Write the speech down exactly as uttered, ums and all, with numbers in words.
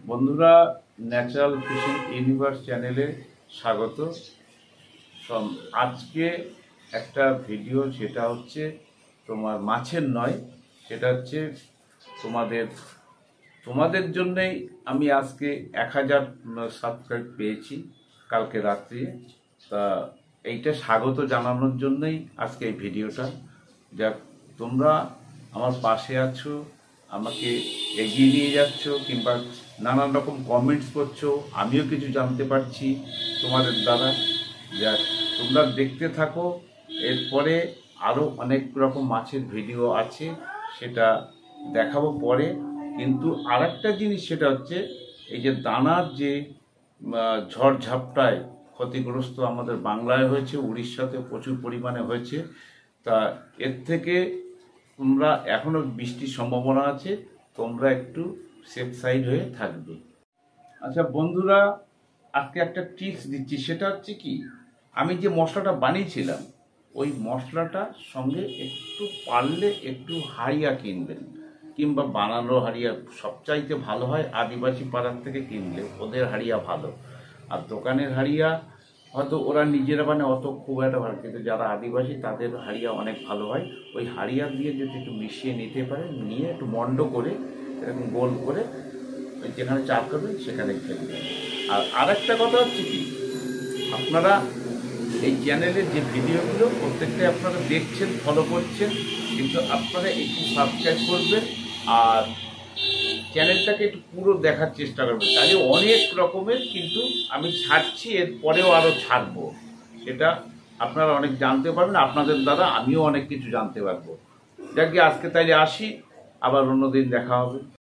বন্ধুরা, natural fishing universe চ্যানেলে স্বাগত। আজকে একটা ভিডিও, সেটা হচ্ছে তোমার মাছের নয়, সেটা হচ্ছে তোমাদের তোমাদের জন্যেই আমি আজকে এক হাজার সাবস্ক্রাইব পেয়েছি কালকে রাত্রে। তা এইটা স্বাগত জানানোর জন্যই আজকে এই ভিডিওটা। যাক, তোমরা আমার পাশে আছো, আমাকে এগিয়ে নিয়ে যাচ্ছ, কিংবা নানান রকম কমেন্টস করছো, আমিও কিছু জানতে পারছি তোমাদের দ্বারা। যাক, তোমরা দেখতে থাকো। এরপরে আরও অনেক রকম মাছের ভিডিও আছে, সেটা দেখাবো পরে। কিন্তু আর একটা জিনিস, সেটা হচ্ছে এই যে দানার যে ঝড় ঝাপটায় ক্ষতিগ্রস্ত আমাদের বাংলায় হয়েছে, উড়িষ্যাতে প্রচুর পরিমাণে হয়েছে। তা এর থেকে তোমরা এখনও বৃষ্টির সম্ভাবনা আছে, তোমরা একটু সেফ সাইড হয়ে থাকবে। আচ্ছা বন্ধুরা, আজকে একটা টিপস দিচ্ছি, সেটা হচ্ছে কি, আমি যে মশলাটা বানিয়েছিলাম, ওই মশলাটার সঙ্গে একটু পারলে একটু হাড়িয়া কিনবেন, কিংবা বানানো হাড়িয়া সবচাইতে ভালো হয়। আদিবাসী পাড়ার থেকে কিনলে ওদের হাড়িয়া ভালো, আর দোকানের হাড়িয়া হয়তো ওরা নিজেরা মানে অত খুব একটা ভালো, কিন্তু যারা আদিবাসী তাদের হাড়িয়া অনেক ভালো হয়। ওই হাড়িয়া দিয়ে যদি একটু মিশিয়ে নিতে পারেন, নিয়ে একটু মন্ড করে এরকম গোল করে যেখানে চাপ করবেন সেখানে ফেলবেন। আর আরেকটা কথা হচ্ছে কি, আপনারা এই চ্যানেলের যে ভিডিওগুলো প্রত্যেকটাই আপনারা দেখছেন, ফলো করছেন, কিন্তু আপনারা একটু সাবস্ক্রাইব করবেন আর চ্যানেলটাকে একটু পুরো দেখার চেষ্টা করবেন। তাহলে অনেক রকমের কিন্তু আমি ছাড়ছি, এর পরেও আরও ছাড়বো, সেটা আপনারা অনেক জানতে পারবেন। আপনাদের দ্বারা আমিও অনেক কিছু জানতে পারবো। যাকে আজকে তাইলে আসি, আবার অন্যদিন দেখা হবে।